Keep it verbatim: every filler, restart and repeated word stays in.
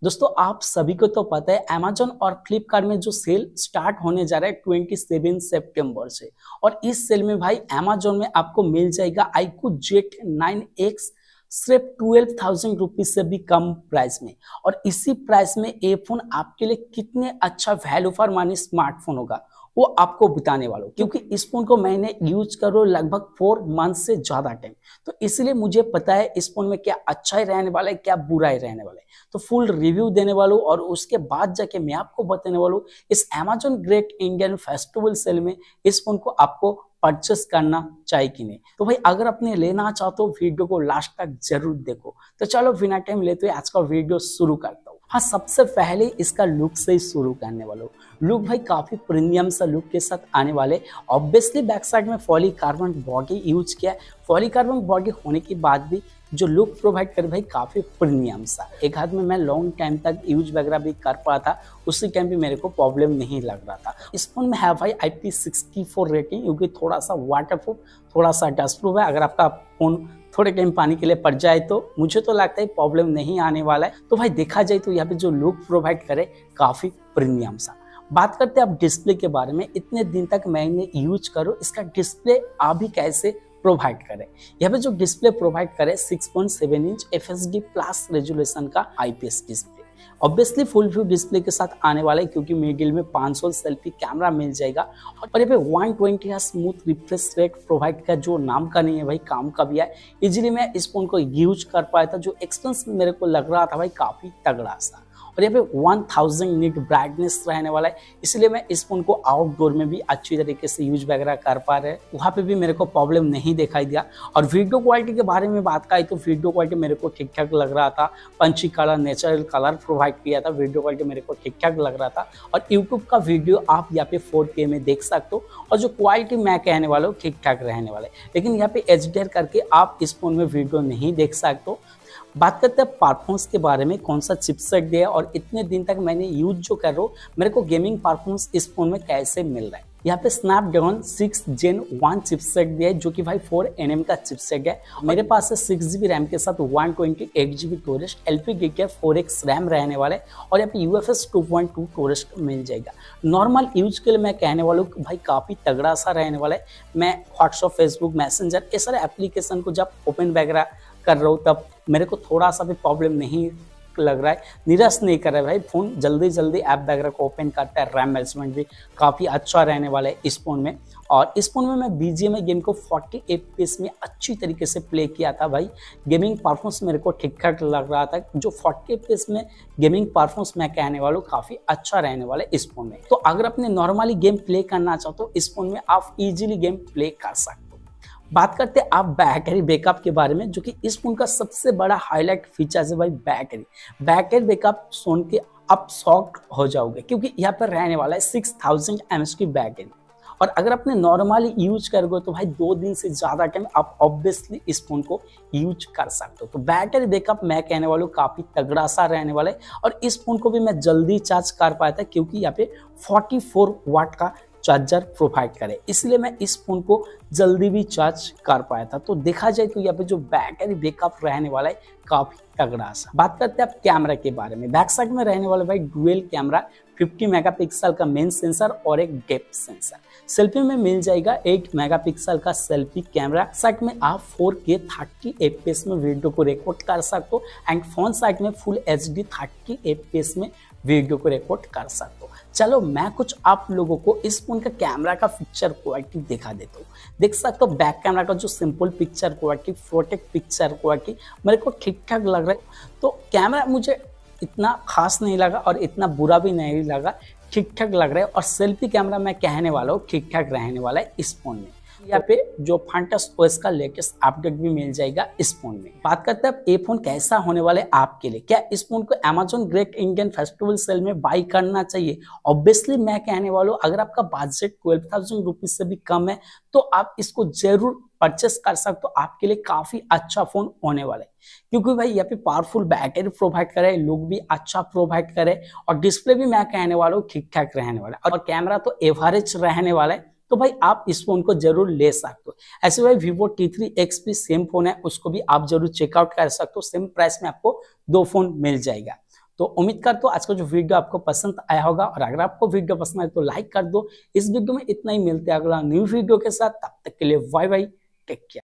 दोस्तों आप सभी को तो पता है अमेजोन और फ्लिपकार्ट में जो सेल स्टार्ट होने जा रहा है सत्ताईस सितंबर से। और इस सेल में भाई अमेजोन में आपको मिल जाएगा iQOO जेट नाइन एक्स सिर्फ ट्वेल्व थाउजेंड रुपीज से भी कम प्राइस में। और इसी प्राइस में ये फोन आपके लिए कितने अच्छा वैल्यू फॉर मनी स्मार्टफोन होगा वो आपको बताने वाला हूँ, क्योंकि इस फोन को मैंने यूज करो लगभग फोर मंथ से ज्यादा टाइम, तो इसलिए मुझे पता है इस फोन में क्या अच्छा ही रहने वाला है क्या बुरा ही रहने वाला है। तो फुल रिव्यू देने वाला हूँ और उसके बाद जाके मैं आपको बताने वाला हूँ इस Amazon great Indian festival sale में इस फोन को आपको परचेस करना चाहिए कि नहीं। तो भाई अगर आपने लेना चाहते हो वीडियो को लास्ट तक जरूर देखो। तो चलो बिना टाइम लेते हुए आज का वीडियो शुरू करता हूँ। हाँ, सबसे पहले इसका लुक से ही शुरू करने वाला हूँ। लुक भाई काफी प्रीमियम सा लुक के साथ आने वाले। ऑब्वियसली बैक साइड में पॉलीकार्बन बॉडी यूज किया है। पॉलीकार्बन बॉडी होने के बाद भी जो लुक प्रोवाइड करे भाई काफी प्रीमियम सा। एक हाथ में मैं लॉन्ग टाइम तक यूज वगैरह भी कर पा था, उसी टाइम भी मेरे को प्रॉब्लम नहीं लग रहा था। इस फोन में है भाई I P sixty four rating, क्योंकि थोड़ा सा वाटरप्रूफ थोड़ा सा डस्ट प्रूफ है। अगर आपका फोन थोड़े टाइम पानी के लिए पड़ जाए तो मुझे तो लगता है प्रॉब्लम नहीं आने वाला है। तो भाई देखा जाए तो यहाँ पे जो लुक प्रोवाइड करे काफी प्रीमियम सा। बात करते हैं अब डिस्प्ले के बारे में। इतने दिन तक मैंने यूज करो इसका डिस्प्ले अभी कैसे प्रोवाइड करे। यहाँ पे जो डिस्प्ले प्रोवाइड करे six point seven inch F H D plus resolution का I P S display. Obviously full view display के साथ आने वाला है, क्योंकि मिडिल में पाँच सौ सेल्फी कैमरा मिल जाएगा। और यहाँ पे वन ट्वेंटी का स्मूथ रिफ्रेश रेट प्रोवाइड का जो नाम का नहीं है भाई काम का भी है। इजीली मैं इस फोन को यूज कर पाया था, जो एक्सपीरियंस मेरे को लग रहा था भाई काफी तगड़ा सा। और यहाँ पे वन थाउजेंड निट ब्राइटनेस रहने वाला है, इसलिए मैं इस फोन को आउटडोर में भी अच्छी तरीके से यूज वगैरह कर पा रहे हैं। वहाँ पे भी मेरे को प्रॉब्लम नहीं दिखाई दिया। और वीडियो क्वालिटी के बारे में बात करी तो वीडियो क्वालिटी मेरे को ठीक ठाक लग रहा था। Punchy colour natural colour provide किया था, वीडियो क्वालिटी मेरे को ठीक ठाक लग रहा था। और यूट्यूब का वीडियो आप यहाँ पे फोर के में देख सकते हो, और जो क्वालिटी मैं कहने वाला हूँ ठीक ठाक रहने वाला है। लेकिन यहाँ पे एच डी आर करके आप इस फोन में वीडियो नहीं देख सकते हो। बात करते हैं परफॉर्मेंस के बारे में, कौन सा चिपसेट दिया और इतने दिन तक मैंने यूज जो कर रहा हूँ मेरे को गेमिंग परफॉर्मेंस इस फोन में कैसे मिल रहा है। यहाँ पे Snapdragon six gen one chipset दिया है, जो कि भाई फोर एन एम का चिपसेट है। मेरे पास है सिक्स जी बी रैम के साथ one twenty eight G B storage, L P D के फोर एक्स रैम रहने वाले। और यहाँ पे U F S two point two storage मिल जाएगा। नॉर्मल यूज के लिए मैं कहने वाला हूँ भाई काफ़ी तगड़ा सा रहने वाला है। मैं व्हाट्सअप, फेसबुक, मैसेंजर ये सारे एप्लीकेशन को जब ओपन वगैरह कर रहा हूँ तब मेरे को थोड़ा सा भी प्रॉब्लम नहीं लग रहा है, निराश नहीं कर रहा है। भाई फोन जल्दी जल्दी ऐप वगैरह को ओपन करता है। रैम मैनेजमेंट भी काफ़ी अच्छा रहने वाला है इस फोन में। और इस फोन में मैं B G M I game को फोर्टी एफ पी एस में अच्छी तरीके से प्ले किया था। भाई गेमिंग परफॉर्मेंस मेरे को ठीक ठाक लग रहा था। जो फोर्टी एफ पी एस में गेमिंग परफॉर्मेंस मैं कहने वाला हूँ काफ़ी अच्छा रहने वाला है इस फोन में। तो अगर अपने नॉर्मली गेम प्ले करना चाहते हो इस फोन में आप इजीली गेम प्ले कर सकते हो। बात करते हैं आप बैटरी बैकअप के बारे में, जो कि इस फोन का सबसे बड़ा हाईलाइट फीचर है भाई बैटरी। बैटरी बैकअप सुन के आप शॉक हो जाओगे, क्योंकि यहाँ पर रहने वाला है सिक्स थाउजेंड एम एच की बैटरी। और अगर आपने नॉर्मली यूज करोगे तो भाई दो दिन से ज़्यादा टाइम आप ऑब्वियसली इस फोन को यूज कर सकते हो। तो बैटरी बैकअप मैं कहने वाला हूँ काफ़ी तगड़ा सा रहने वाला है। और इस फोन को भी मैं जल्दी चार्ज कर पाया था, क्योंकि यहाँ पे फोर्टी फोर वाट का चार्जर प्रोवाइड करे, इसलिए मैं इस फोन को जल्दी भी चार्ज कर पाया था। तो देखा जाए तो यहाँ पे जो बैटरी बैकअप रहने वाला है काफी तगड़ा सा। बात करते हैं अब कैमरा के बारे में। बैक साइड में रहने वाला भाई डुअल कैमरा, फिफ्टी मेगापिक्सल का मेन सेंसर और एक डेप्थ सेंसर। सेल्फी में मिल जाएगा एट मेगापिक्सल का सेल्फी कैमरा। साइड में आप four K thirty F P S में वीडियो को रिकॉर्ड कर सकते हो। एंड फोन साइड में full H D thirty F P S में वीडियो को रिकॉर्ड कर सकते हो। चलो मैं कुछ आप लोगों को इस फोन का कैमरा का पिक्चर क्वालिटी दिखा देता हूँ। देख सकते हो बैक कैमरा का जो simple picture quality, protect picture quality मेरे को ठीक ठाक लग रहा है। तो कैमरा मुझे इतना खास नहीं लगा और इतना बुरा भी नहीं लगा, ठीक ठाक लग रहा है। और सेल्फी कैमरा मैं कहने वाला हूँ ठीक ठाक रहने वाला है इस फोन में। यहाँ पे जो फंटस ओएस का लेटेस्ट अपडेट भी मिल जाएगा इस फोन में। बात करते हैं ये फोन कैसा होने वाला है आपके लिए। क्या इस फोन को Amazon great Indian festival sale में बाई करना चाहिए? ऑब्वियसली मैं कहने वाला हूँ अगर आपका बजट ट्वेल्व थाउजेंड रुपीज से भी कम है तो आप इसको जरूर परचेस कर सकते हो। आपके लिए काफी अच्छा फोन होने वाला है, क्योंकि भाई यहाँ पे पावरफुल बैटरी प्रोवाइड करे, लुक भी अच्छा प्रोवाइड करे, और डिस्प्ले भी मैं कहने वाला हूँ ठीक ठाक रहने वाला है, और कैमरा तो एवरेज रहने वाला है। तो भाई आप इस फोन को जरूर ले सकते हो। ऐसे भाई वीवो टी थ्री एक्स भी सेम फोन है, उसको भी आप जरूर चेकआउट कर सकते हो। सेम प्राइस में आपको दो फोन मिल जाएगा। तो उम्मीद करता हूँ आज का जो वीडियो आपको पसंद आया होगा, और अगर आपको वीडियो पसंद आए तो लाइक कर दो। इस वीडियो में इतना ही, मिलते हैं अगला न्यू वीडियो के साथ, तब तक के लिए बाय बाय, टेक केयर।